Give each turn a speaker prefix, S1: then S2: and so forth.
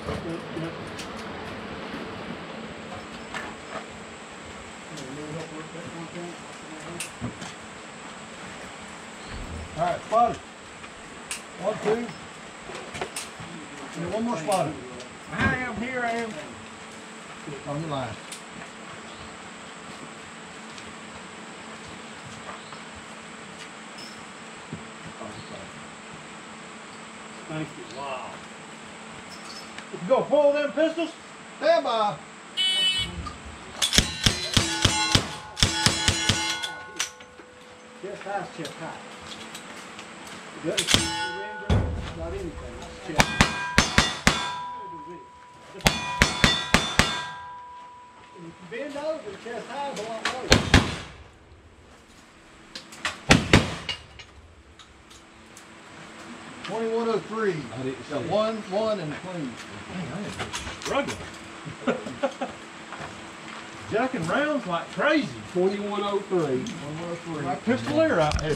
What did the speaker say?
S1: All right, spotter. 1, 2. And one more spotter.
S2: Here I am.
S1: On your line.
S2: Thank you. Wow. You go pull them pistols?
S1: Stand by.
S2: Chest high, chest high. It doesn't surrender, not anything. It's chest. If you bend over, chest high is a lot worse.
S1: $21.03. Got 1, 1, and clean.
S2: Struggling. Jacking rounds like crazy.
S3: 2103.
S1: 21.03.
S2: My pistolier out here.